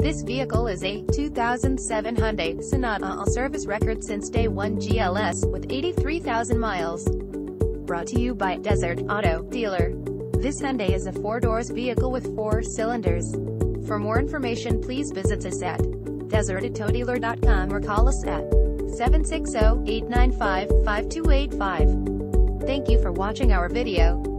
This vehicle is a 2007 Hyundai Sonata, all service record since day 1 GLS, with 83,000 miles. Brought to you by Desert Auto Dealer. This Hyundai is a 4-doors vehicle with 4 cylinders. For more information, please visit us at desertautodealer.com or call us at 760-895-5285. Thank you for watching our video.